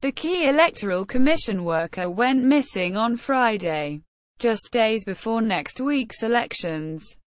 The key Electoral Commission worker went missing on Friday, just days before next week's elections.